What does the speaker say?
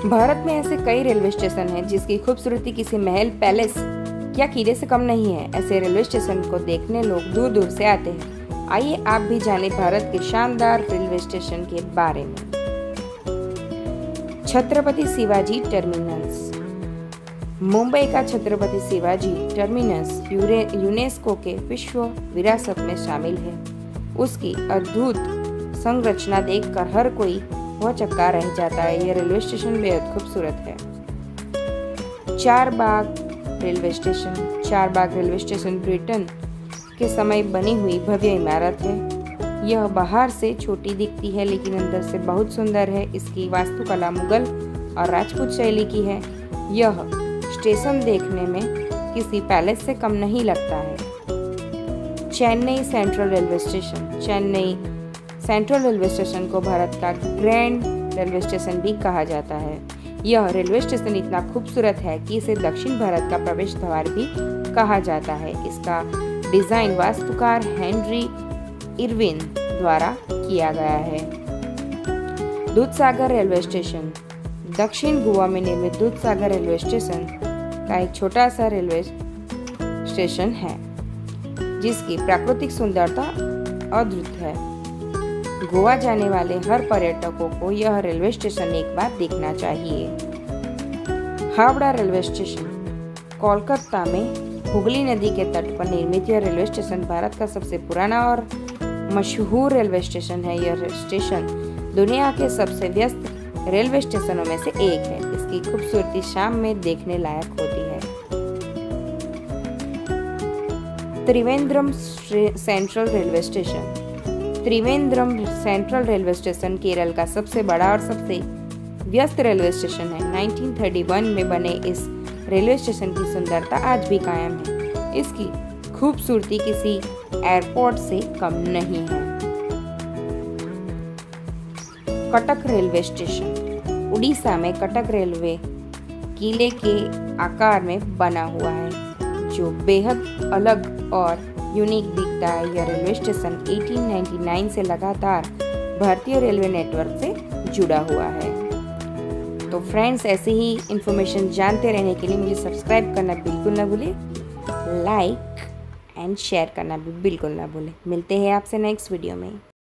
भारत में ऐसे कई रेलवे स्टेशन हैं जिसकी खूबसूरती किसी महल, पैलेस या किले से कम नहीं है। ऐसे रेलवे स्टेशन को देखने लोग दूर दूर से आते हैं। आइए आप भी जानें भारत के शानदार रेलवे स्टेशन के बारे में। छत्रपति शिवाजी टर्मिनस। मुंबई का छत्रपति शिवाजी टर्मिनस यूनेस्को के विश्व विरासत में शामिल है। उसकी अद्भुत संरचना देखकर हर कोई चक्का रह जाता है। यह रेलवे स्टेशन बेहद खूबसूरत है। Charbagh railway station. Charbagh railway station Britain के समय बनी हुई भव्य इमारत है। यह बाहर से छोटी दिखती है लेकिन अंदर से बहुत सुंदर है। इसकी वास्तुकला मुगल और राजपूत शैली की है। यह स्टेशन देखने में किसी पैलेस से कम नहीं लगता है। Chennai central railway station. Chennai central railway station को भारत का ग्रैंड रेलवे स्टेशन भी कहा जाता है। यह रेलवे स्टेशन इतना खूबसूरत है कि इसे दक्षिण भारत का प्रवेश द्वार भी कहा जाता है। इसका डिजाइन वास्तुकार हेनरी इरविन द्वारा किया गया है। Dudhsagar railway station. दक्षिण गोवा में निर्मित दूधसागर रेलवे स्टेशन का एक छोटा सा रेलवे स्टेशन है जिसकी प्राकृतिक सुंदरता अद्भुत है। गोवा जाने वाले हर पर्यटकों को यह रेलवे स्टेशन एक बार देखना चाहिए। Howrah railway station. कोलकाता में हुगली नदी के तट पर निर्मित यह रेलवे स्टेशन भारत का सबसे पुराना और मशहूर रेलवे स्टेशन है। यह स्टेशन दुनिया के सबसे व्यस्त रेलवे स्टेशनों में से एक है। इसकी खूबसूरती शाम में देखने लायक होती है। Trivandrum central railway station. Trivandrum central railway station Kerala का सबसे बड़ा और सबसे व्यस्त रेलवे स्टेशन है। 1931 में बने इस रेलवे स्टेशन की सुंदरता आज भी कायम है। इसकी खूबसूरती किसी एयरपोर्ट से कम नहीं है। Cuttack railway station. उड़ीसा में कटक रेलवे किले के आकार में बना हुआ है जो बेहद अलग और यूनिक दिखता है। यह रेलवे स्टेशन 1899 से लगातार भारतीय रेलवे नेटवर्क से जुड़ा हुआ है। तो फ्रेंड्स, ऐसे ही इंफॉर्मेशन जानते रहने के लिए मुझे सब्सक्राइब करना बिल्कुल ना भूलें, लाइक एंड शेयर करना भी बिल्कुल ना भूलें। मिलते हैं आपसे नेक्स्ट वीडियो में।